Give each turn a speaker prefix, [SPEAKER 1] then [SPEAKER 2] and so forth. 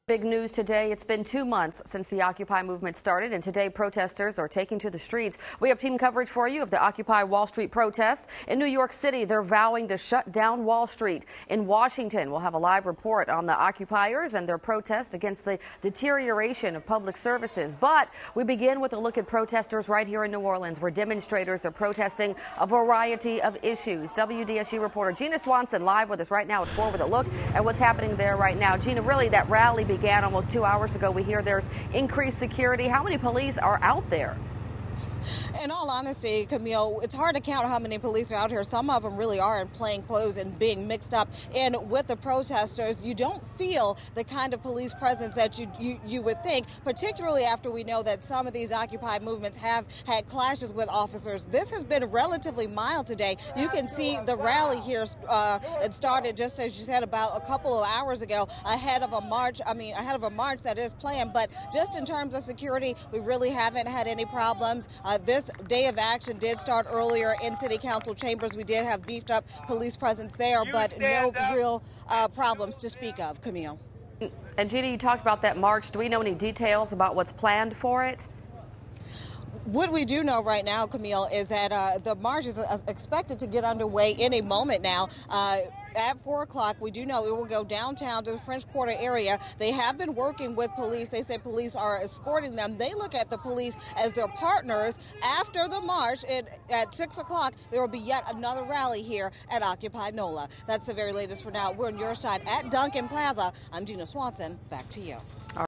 [SPEAKER 1] Big news today. It's been 2 months since the Occupy movement started, and today protesters are taking to the streets. We have team coverage for you of the Occupy Wall Street protest. In New York City, they're vowing to shut down Wall Street. In Washington, we'll have a live report on the occupiers and their protest against the deterioration of public services. But we begin with a look at protesters right here in New Orleans, where demonstrators are protesting a variety of issues. WDSU reporter Gina Swanson live with us right now at 4 with a look at what's happening there right now. Gina, really, that rally began almost 2 hours ago. We hear there's increased security. How many police are out there?
[SPEAKER 2] In all honesty, Camille, it's hard to count how many police are out here. Some of them really are in plain clothes and being mixed up in with the protesters. You don't feel the kind of police presence that you would think, particularly after we know that some of these Occupy movements have had clashes with officers. This has been relatively mild today. You can see the rally here. It started, just as you said, about a couple of hours ago, ahead of a march that is planned. But just in terms of security, we really haven't had any problems. This day of action did start earlier in City Council chambers. We did have beefed up police presence there, but no real problems to speak of, Camille.
[SPEAKER 1] And Gina, you talked about that march. Do we know any details about what's planned for it?
[SPEAKER 2] What we do know right now, Camille, is that the march is expected to get underway any moment now. At 4 o'clock, we do know it will go downtown to the French Quarter area. They have been working with police. They say police are escorting them. They look at the police as their partners. After the march, at 6 o'clock, there will be yet another rally here at Occupy NOLA. That's the very latest for now. We're on your side at Duncan Plaza. I'm Gina Swanson. Back to you.